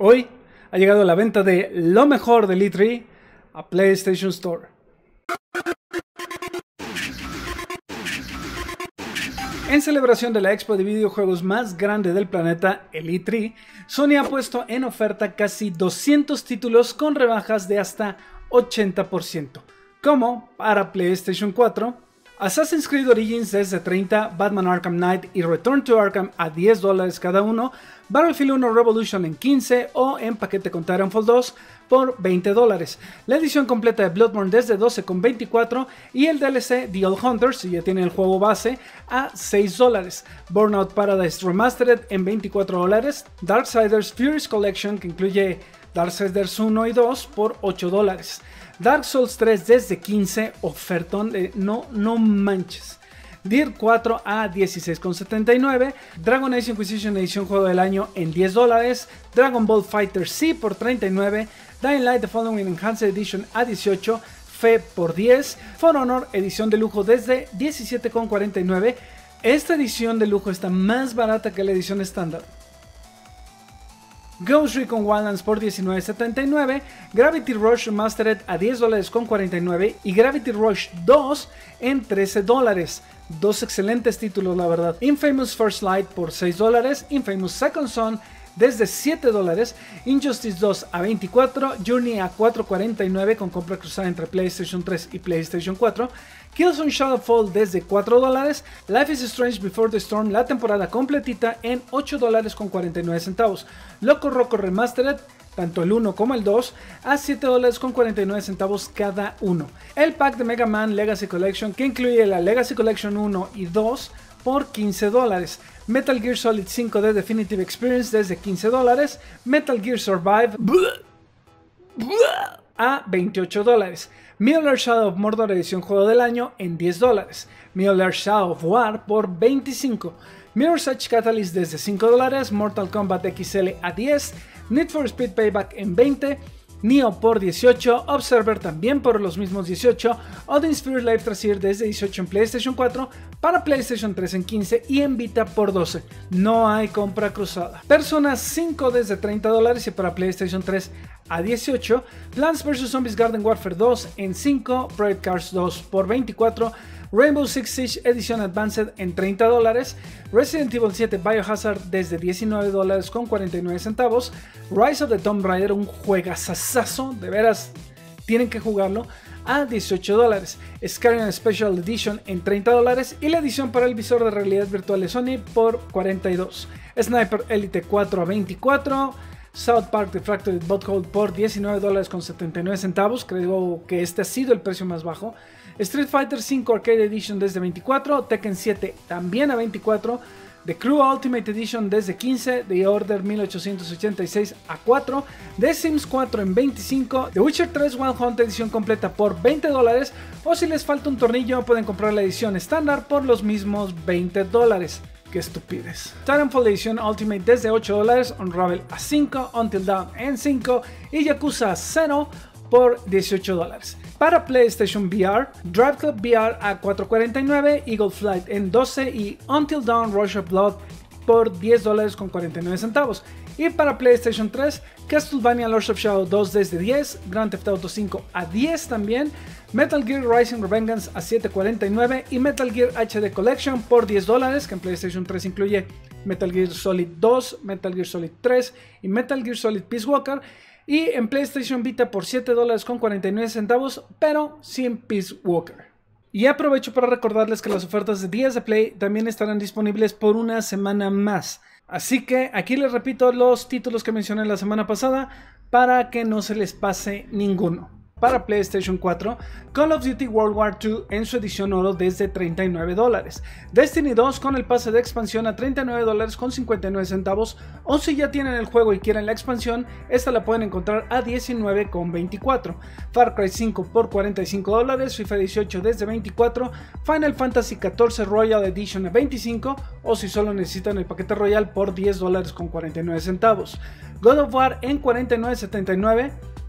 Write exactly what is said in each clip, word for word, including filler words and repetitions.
Hoy ha llegado la venta de lo mejor del E tres a PlayStation Store. En celebración de la expo de videojuegos más grande del planeta, el E tres, Sony ha puesto en oferta casi doscientos títulos con rebajas de hasta ochenta por ciento, como para PlayStation cuatro, Assassin's Creed Origins desde treinta, Batman Arkham Knight y Return to Arkham a diez dólares cada uno, Battlefield uno Revolution en quince o en paquete con Titanfall dos por veinte dólares, la edición completa de Bloodborne desde doce con veinticuatro y el D L C The Old Hunters, si ya tiene el juego base, a seis dólares, Burnout Paradise Remastered en veinticuatro dólares, Darksiders Furies Collection, que incluye Darksiders uno y dos, por ocho dólares. Dark Souls tres desde quince, ofertón de no, no manches. Dirt cuatro a dieciséis con setenta y nueve, Dragon Age Inquisition edición juego del año en diez dólares, Dragon Ball FighterZ por treinta y nueve, Dying Light The Following Enhanced Edition a dieciocho, Fe por diez, For Honor edición de lujo desde diecisiete con cuarenta y nueve. Esta edición de lujo está más barata que la edición estándar. Ghost Recon Wildlands por diecinueve con setenta y nueve, Gravity Rush Remastered a diez dólares con cuarenta y nueve y Gravity Rush dos en trece dólares. Dos excelentes títulos, la verdad. Infamous First Light por seis dólares, Infamous Second Son desde siete dólares, Injustice dos a veinticuatro, Journey a cuatro cuarenta y nueve con compra cruzada entre PlayStation tres y PlayStation cuatro, Killzone Shadowfall desde cuatro dólares, Life is Strange Before the Storm la temporada completita en ocho dólares con cuarenta y nueve centavos, Loco Roco Remastered, tanto el uno como el dos, a siete dólares con cuarenta y nueve centavos cada uno. El pack de Mega Man Legacy Collection, que incluye la Legacy Collection uno y dos, por quince dólares. Metal Gear Solid cinco de Definitive Experience desde quince dólares. Metal Gear Survive a veintiocho dólares. Middle-earth Shadow of Mordor edición juego del año en diez dólares. Middle-earth Shadow of War por veinticinco. Mirror's Edge Catalyst desde cinco dólares. Mortal Kombat X L a diez. Need for Speed Payback en veinte. Nioh por dieciocho, Observer también por los mismos dieciocho, Odin Sphere Live Tracer desde dieciocho en PlayStation cuatro, para PlayStation tres en quince y en Vita por doce. No hay compra cruzada. Persona cinco desde treinta dólares y para PlayStation tres a dieciocho, Plants versus. Zombies Garden Warfare dos en cinco, Project Cars dos por veinticuatro, Rainbow Six Siege edición Advanced en treinta dólares, Resident Evil siete Biohazard desde diecinueve dólares con cuarenta y nueve centavos, Rise of the Tomb Raider, un juegazazazo, de veras tienen que jugarlo, a dieciocho dólares, Skyrim Special Edition en treinta dólares y la edición para el visor de realidad virtual de Sony por cuarenta y dos, Sniper Elite cuatro a veinticuatro, South Park The Fractured Butthole por diecinueve dólares con setenta y nueve centavos, creo que este ha sido el precio más bajo, Street Fighter cinco Arcade Edition desde veinticuatro, Tekken siete también a veinticuatro, The Crew Ultimate Edition desde quince, The Order mil ochocientos ochenta y seis a cuatro, The Sims cuatro en veinticinco, The Witcher tres Wild Hunt edición completa por veinte dólares, o si les falta un tornillo pueden comprar la edición estándar por los mismos veinte dólares. ¡Qué estupidez! Titanfall edición Ultimate desde ocho dólares, Unravel a cinco, Until Dawn en cinco y Yakuza cero por dieciocho dólares. Para PlayStation V R, Drive Club V R a cuatro cuarenta y nueve, Eagle Flight en doce y Until Dawn Rush of Blood por diez dólares con cuarenta y nueve centavos. Y para PlayStation tres, Castlevania Lords of Shadow dos desde diez, Grand Theft Auto cinco a diez también, Metal Gear Rising Revengeance a siete cuarenta y nueve y Metal Gear H D Collection por diez dólares, que en PlayStation tres incluye Metal Gear Solid dos, Metal Gear Solid tres y Metal Gear Solid Peace Walker, y en PlayStation Vita por siete dólares con cuarenta y nueve centavos, pero sin Peace Walker. Y aprovecho para recordarles que las ofertas de Días de Play también estarán disponibles por una semana más. Así que aquí les repito los títulos que mencioné la semana pasada para que no se les pase ninguno. Para PlayStation cuatro, Call of Duty World War dos en su edición oro desde treinta y nueve dólares, Destiny dos con el pase de expansión a treinta y nueve dólares con cincuenta y nueve centavos, o si ya tienen el juego y quieren la expansión, esta la pueden encontrar a diecinueve con veinticuatro, Far Cry cinco por cuarenta y cinco dólares, FIFA dieciocho desde veinticuatro, Final Fantasy catorce Royal Edition a veinticinco, o si solo necesitan el paquete Royal por diez dólares con cuarenta y nueve centavos, God of War en cuarenta y nueve setenta y nueve,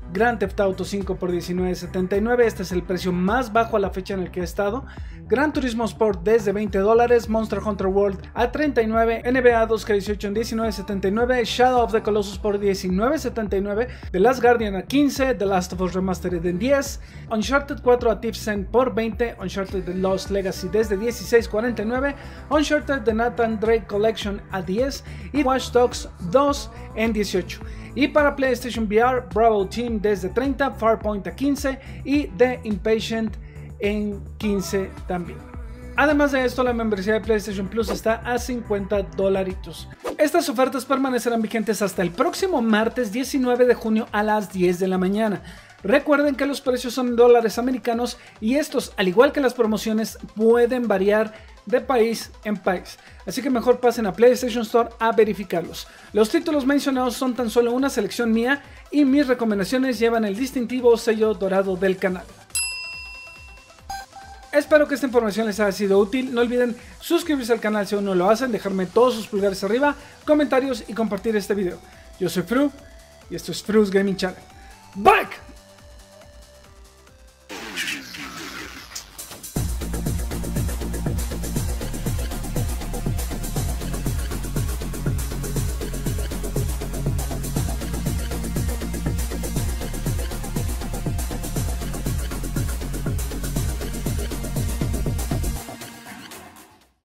Grand Theft Auto cinco por diecinueve setenta y nueve, este es el precio más bajo a la fecha en el que he estado. Gran Turismo Sport desde veinte dólares, Monster Hunter World a treinta y nueve, N B A dos K dieciocho en diecinueve setenta y nueve, Shadow of the Colossus por diecinueve setenta y nueve, The Last Guardian a quince, The Last of Us Remastered en diez, Uncharted cuatro a Thief's End por veinte, Uncharted The Lost Legacy desde dieciséis cuarenta y nueve, Uncharted The Nathan Drake Collection a diez y Watch Dogs dos en dieciocho. Y para PlayStation V R, Bravo Team desde treinta, Farpoint a quince y The Impatient en quince también. Además de esto, la membresía de PlayStation Plus está a cincuenta dolaritos. Estas ofertas permanecerán vigentes hasta el próximo martes diecinueve de junio a las diez de la mañana. Recuerden que los precios son en dólares americanos y estos, al igual que las promociones, pueden variar de país en país, así que mejor pasen a PlayStation Store a verificarlos. Los títulos mencionados son tan solo una selección mía y mis recomendaciones llevan el distintivo sello dorado del canal. Espero que esta información les haya sido útil. No olviden suscribirse al canal si aún no lo hacen, dejarme todos sus pulgares arriba, comentarios y compartir este video. Yo soy Fru y esto es Fru's Gaming Channel. Back